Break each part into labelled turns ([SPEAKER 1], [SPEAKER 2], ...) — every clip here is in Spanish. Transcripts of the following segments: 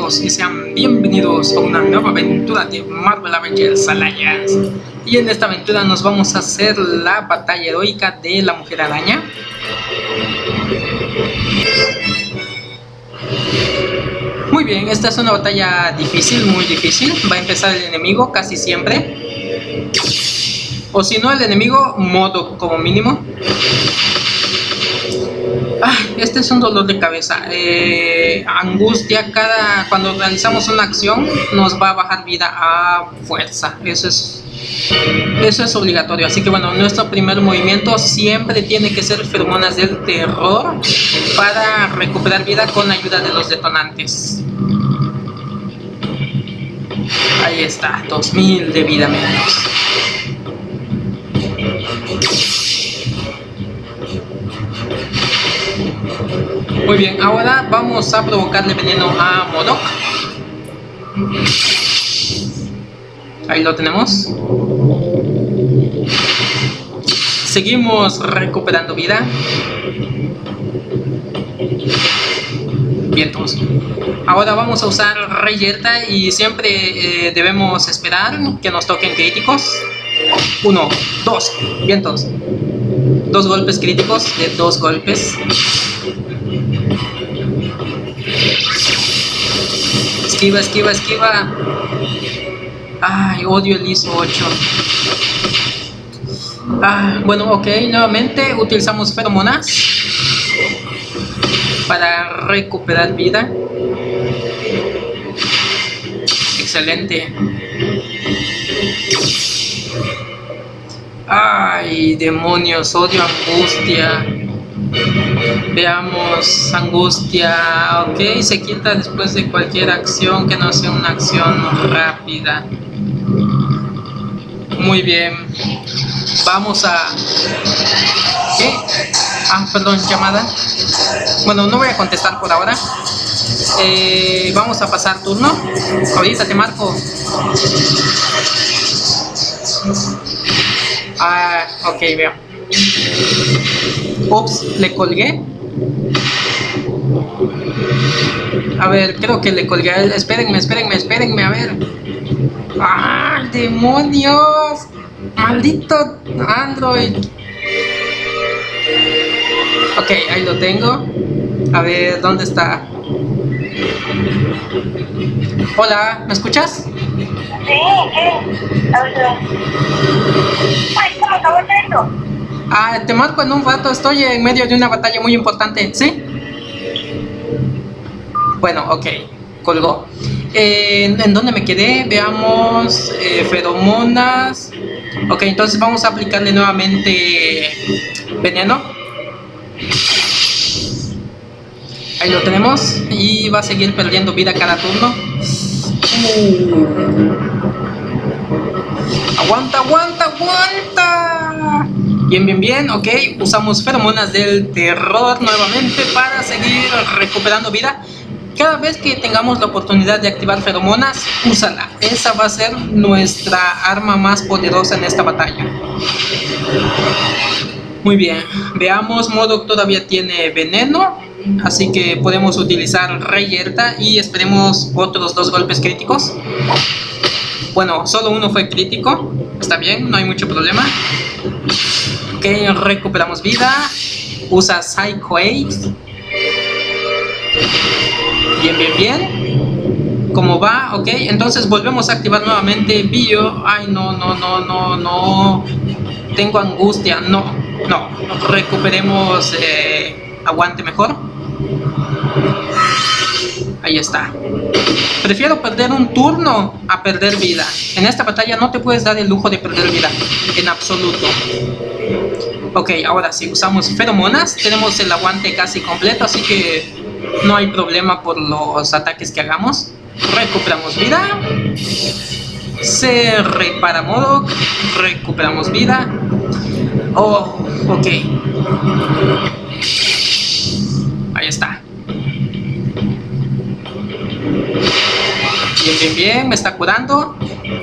[SPEAKER 1] todos y sean bienvenidos a una nueva aventura de Marvel Avengers Alliance. Y en esta aventura nos vamos a hacer la batalla heroica de la Mujer Araña. Muy bien, esta es una batalla difícil, muy difícil. Va a empezar el enemigo casi siempre. O si no el enemigo, MODOK como mínimo. Este es un dolor de cabeza. Angustia, cuando realizamos una acción nos va a bajar vida a fuerza. Eso es obligatorio. Así que bueno, nuestro primer movimiento siempre tiene que ser feromonas del terror para recuperar vida con ayuda de los detonantes. Ahí está, 2000 de vida menos. Muy bien, ahora vamos a provocarle veneno a MODOK. Ahí lo tenemos. Seguimos recuperando vida. Bien, todos. Ahora vamos a usar Reyerta y siempre debemos esperar que nos toquen críticos. 1, 2, vientos. 2 golpes críticos de 2 golpes. Esquiva, esquiva, esquiva. Ay, odio el ISO 8. Bueno, ok, nuevamente utilizamos feromonas para recuperar vida. Excelente. Ay, demonios, odio angustia. Veamos, angustia, ok, se quita después de cualquier acción que no sea una acción rápida. Muy bien. Vamos a... ¿qué? Perdón, llamada. Bueno, no voy a contestar por ahora. Vamos a pasar turno. Ahorita te marco. Ok, veo. Ups, le colgué. A ver, creo que le colgué. Espérenme, a ver. ¡Ay, demonios! ¡Maldito Android! Ok, ahí lo tengo. A ver, ¿dónde está? Hola, ¿me escuchas?
[SPEAKER 2] Sí, ay, ¿cómo acabó esto?
[SPEAKER 1] Te marco en un rato, estoy en medio de una batalla muy importante, ¿sí? Bueno, ok, colgó. ¿En dónde me quedé? Veamos, feromonas. Ok, entonces vamos a aplicarle nuevamente veneno. Ahí lo tenemos y va a seguir perdiendo vida cada turno. Aguanta, aguanta, aguanta. Bien, bien, bien, ok. Usamos feromonas del terror nuevamente para seguir recuperando vida. Cada vez que tengamos la oportunidad de activar feromonas, úsala. Esa va a ser nuestra arma más poderosa en esta batalla. Muy bien, veamos, MODOK todavía tiene veneno, así que podemos utilizar Reyerta y esperemos otros 2 golpes críticos. Bueno, solo uno fue crítico, está bien, no hay mucho problema. Ok, recuperamos vida. Usa Psycho Ace. Bien, bien, bien. ¿Cómo va? Ok, entonces volvemos a activar nuevamente Bio. Ay, no. Tengo angustia. No. Recuperemos aguante mejor. Ahí está. Prefiero perder un turno a perder vida. En esta batalla no te puedes dar el lujo de perder vida. En absoluto. Ok, ahora sí, usamos feromonas. Tenemos el aguante casi completo, así que no hay problema por los ataques que hagamos. Recuperamos vida. Se repara MODOK. Recuperamos vida. Oh, ok. Ahí está. Bien, bien, bien. Me está curando.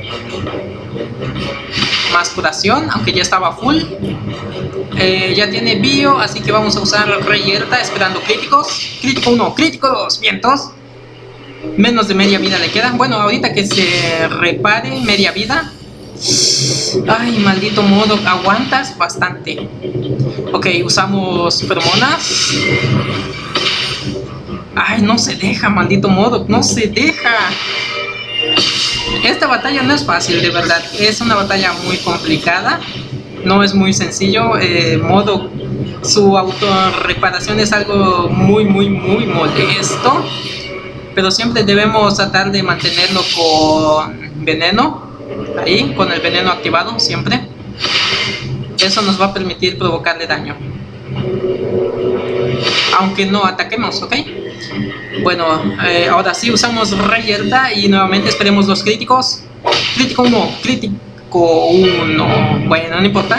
[SPEAKER 1] Más curación, aunque ya estaba full. Ya tiene bio, así que vamos a usar Reyerta esperando críticos. Crítico 1, crítico 2, vientos. Menos de media vida le queda. Bueno, ahorita que se repare media vida. Ay, maldito Modok, aguantas bastante. Ok, usamos feromonas. Ay, no se deja, maldito Modok, no se deja. Esta batalla no es fácil, de verdad. Es una batalla muy complicada. No es muy sencillo. Modok, su autorreparación es algo muy molesto. Pero siempre debemos tratar de mantenerlo con veneno. Ahí, con el veneno activado, siempre. Eso nos va a permitir provocarle daño. Aunque no ataquemos, ¿ok? Bueno, ahora sí usamos Reyerta y nuevamente esperemos los críticos. Crítico 1, crítico 1. Bueno, no importa.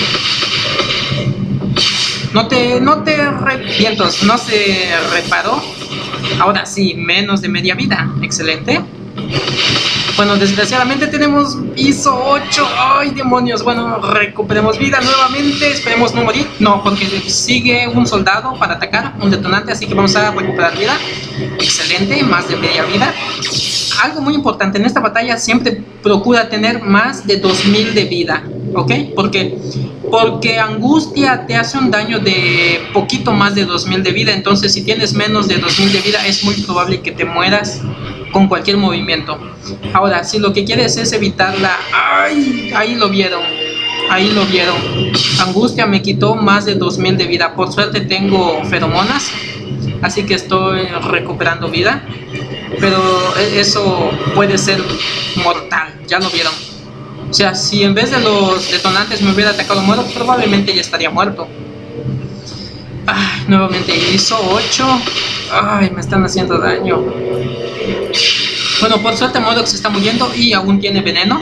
[SPEAKER 1] Vientos, no se reparó. Ahora sí, menos de media vida. Excelente. Bueno, desgraciadamente tenemos ISO 8. ¡Ay, demonios! Bueno, recuperemos vida nuevamente. Esperemos no morir. No, porque sigue un soldado para atacar, un detonante, así que vamos a recuperar vida. Excelente, más de media vida. Algo muy importante, en esta batalla siempre procura tener más de 2000 de vida, ¿ok? Porque Angustia te hace un daño de poquito más de 2000 de vida. Entonces si tienes menos de 2000 de vida es muy probable que te mueras con cualquier movimiento. Ahora, si lo que quieres es evitarla... ¡Ay! Ahí lo vieron. Ahí lo vieron. Angustia me quitó más de 2000 de vida. Por suerte tengo feromonas, así que estoy recuperando vida. Pero eso puede ser mortal. Ya lo vieron. O sea, si en vez de los detonantes me hubiera atacado Modok, probablemente ya estaría muerto. Ay, nuevamente hizo 8. Ay, me están haciendo daño. Bueno, por suerte Modok se está muriendo y aún tiene veneno.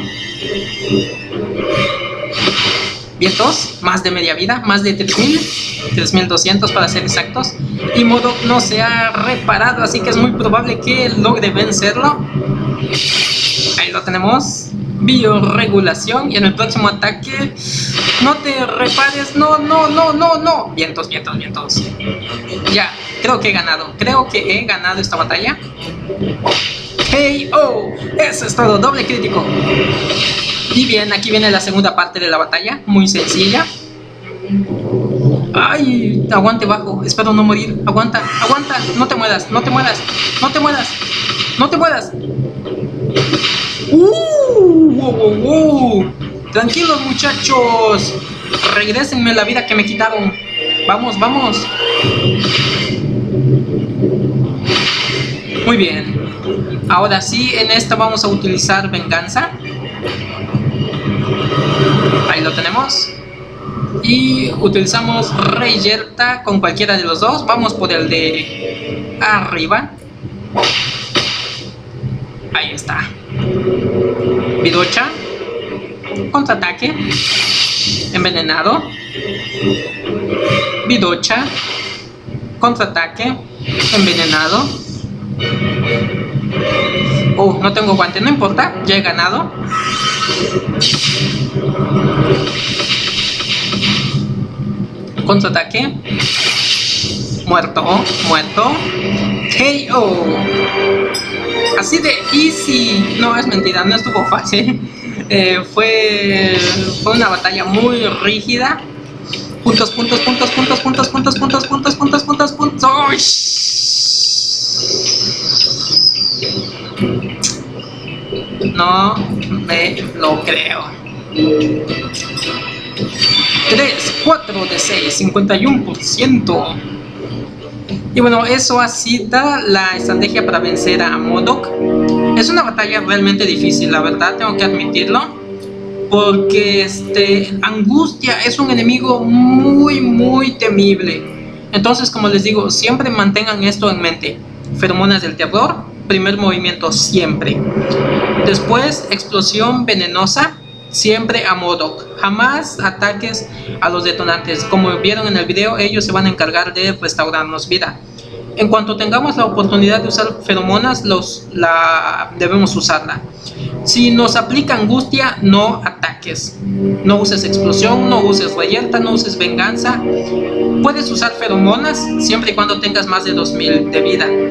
[SPEAKER 1] Vientos, más de media vida, más de 3000, 3200 para ser exactos. Y Modok no se ha reparado, así que es muy probable que logre vencerlo. Ahí lo tenemos. Bioregulación. Y en el próximo ataque, no te repares. No. Vientos. Ya, creo que he ganado. Creo que he ganado esta batalla. KO. Eso es todo, doble crítico. Y bien, aquí viene la segunda parte de la batalla. Muy sencilla. Ay, aguante bajo. Espero no morir. Aguanta. No te mueras. Tranquilos, muchachos. Regrésenme la vida que me quitaron. Vamos. Muy bien. Ahora sí, en esta vamos a utilizar venganza. Ahí lo tenemos. Y utilizamos Reyerta con cualquiera de los dos. Vamos por el de arriba. Ahí está. Vidocha. Contraataque. Envenenado. Vidocha. Contraataque. Envenenado. Oh, no tengo guante, no importa, ya he ganado. Contraataque. Muerto. KO. Así de easy. No, es mentira, no estuvo fácil. Fue una batalla muy rígida. Puntos. No me lo creo. 4 de 6, 51%. Y bueno, eso ha sido la estrategia para vencer a Modok. Es una batalla realmente difícil, la verdad, tengo que admitirlo. Porque Angustia es un enemigo muy temible. Entonces, como les digo, siempre mantengan esto en mente. Feromonas del terror, primer movimiento siempre. Después, explosión venenosa, siempre a Modok. Jamás ataques a los detonantes. Como vieron en el video, ellos se van a encargar de restaurarnos vida. En cuanto tengamos la oportunidad de usar feromonas, debemos usarla. Si nos aplica angustia, no ataques. No uses explosión, no uses reyerta, no uses venganza. Puedes usar feromonas siempre y cuando tengas más de 2000 de vida.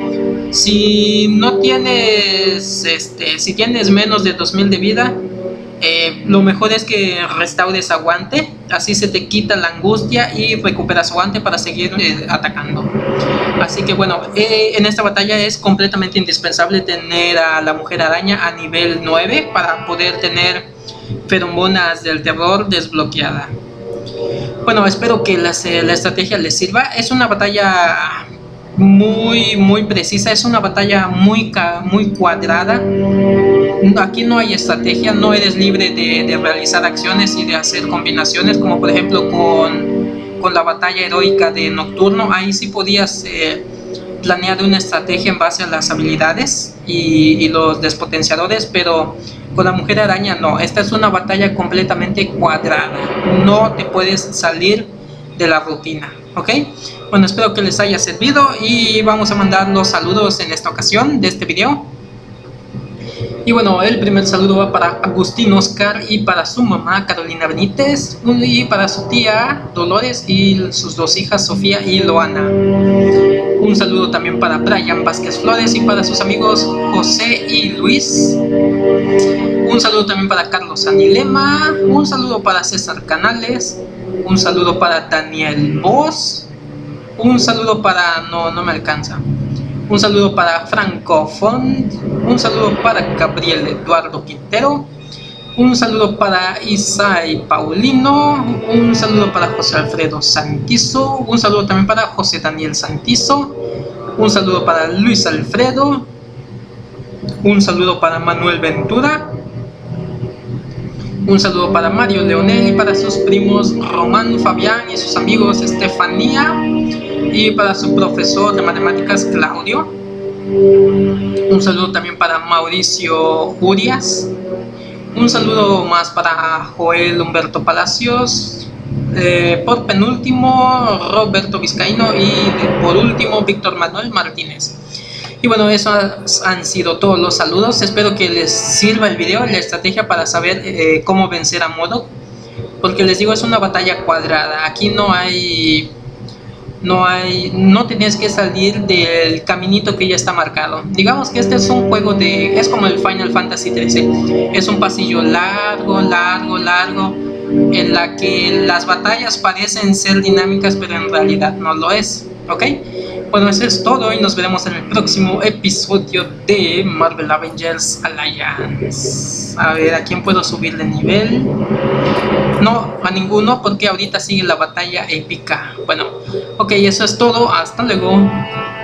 [SPEAKER 1] Si no tienes, si tienes menos de 2000 de vida, lo mejor es que restaures aguante, así se te quita la angustia y recuperas aguante para seguir atacando. Así que bueno, en esta batalla es completamente indispensable tener a la mujer araña a nivel 9 para poder tener feromonas del terror desbloqueada. Bueno, espero que la estrategia les sirva. Es una batalla muy precisa, es una batalla muy cuadrada. Aquí no hay estrategia, no eres libre de realizar acciones y de hacer combinaciones, como por ejemplo con la batalla heroica de Nocturno. Ahí sí podías planear una estrategia en base a las habilidades y los despotenciadores, pero con la mujer araña no. Esta es una batalla completamente cuadrada, no te puedes salir de la rutina, ¿ok? Bueno, espero que les haya servido y vamos a mandar los saludos en esta ocasión de este video. Y bueno, el primer saludo va para Agustín Oscar y para su mamá Carolina Benítez, y para su tía Dolores y sus dos hijas Sofía y Loana. Un saludo también para Brian Vázquez Flores y para sus amigos José y Luis. Un saludo también para Carlos Anilema. Un saludo para César Canales. Un saludo para Daniel Voz. Un saludo para... no me alcanza. Un saludo para Franco Font. Un saludo para Gabriel Eduardo Quintero. Un saludo para Isai Paulino. Un saludo para José Alfredo Santizo. Un saludo también para José Daniel Santizo. Un saludo para Luis Alfredo. Un saludo para Manuel Ventura. Un saludo para Mario Leonel y para sus primos Román, Fabián y sus amigos Estefanía, y para su profesor de matemáticas Claudio. Un saludo también para Mauricio Urias. Un saludo más para Joel Humberto Palacios. Por penúltimo Roberto Vizcaíno y por último Víctor Manuel Martínez. Y bueno, esos han sido todos los saludos. Espero que les sirva el video, la estrategia para saber cómo vencer a MODOK, porque les digo, es una batalla cuadrada. Aquí no tienes que salir del caminito que ya está marcado. Digamos que este es un juego es como el Final Fantasy XIII. Es un pasillo largo, en la que las batallas parecen ser dinámicas, pero en realidad no lo es, ¿ok? Bueno, eso es todo y nos veremos en el próximo episodio de Marvel Avengers Alliance. A ver, ¿a quién puedo subir de nivel? No, a ninguno, porque ahorita sigue la batalla épica. Bueno, ok, eso es todo. Hasta luego.